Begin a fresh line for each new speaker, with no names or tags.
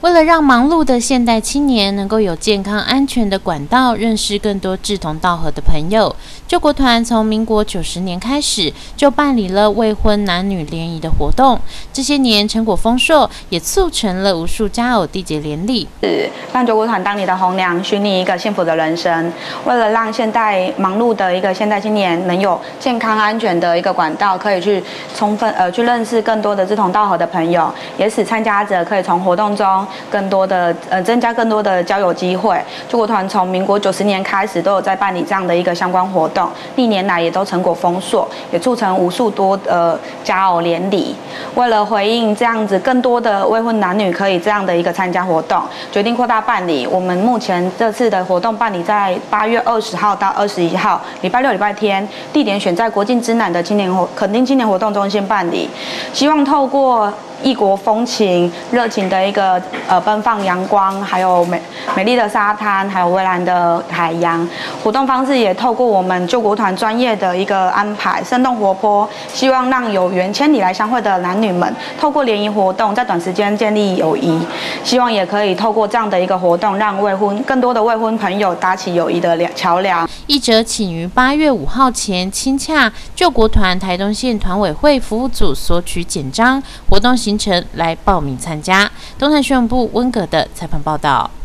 为了让忙碌的现代青年能够有健康安全的管道，认识更多志同道合的朋友，救国团从民国90年开始就办理了未婚男女联谊的活动。这些年成果丰硕，也促成了无数佳偶缔结连理，
让救国团当你的红娘，许你一个幸福的人生。为了让现代忙碌的一个现代青年能有健康安全的一个管道，可以去去认识更多的志同道合的朋友，也使参加者可以从活动中增加更多的交友机会。救国团从民国90年开始都有在办理这样的一个相关活动，历年来也都成果丰硕，也促成无数多佳偶连理。为了回应这样子更多的未婚男女可以这样的一个参加活动，决定扩大办理。我们目前这次的活动办理在8月20号到21号，礼拜六、礼拜天，地点选在国境之南的垦丁青年活动中心办理。希望透过异国风情、热情的一个奔放阳光，还有美丽的沙滩，还有蔚蓝的海洋。活动方式也透过我们救国团专业的一个安排，生动活泼，希望让有缘千里来相会的男女们，透过联谊活动，在短时间建立友谊。希望也可以透过这样的一个活动，让更多的未婚朋友搭起友谊的桥梁。
译者请于8月5号前亲洽救国团台东县团委会服务组索取简章、活动行程来报名参加。东南新闻部温格的采访报道。